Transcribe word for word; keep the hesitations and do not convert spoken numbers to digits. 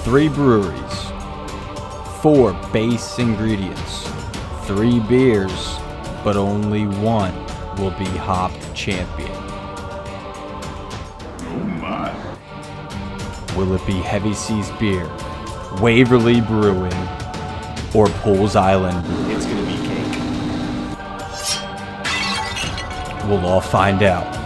three breweries, four base ingredients, three beers, but only one will be hopped champion. Oh my. Will it be Heavy Seas Beer, Waverly Brewing, or Poole's Island Brewing? It's gonna be cake. We'll all find out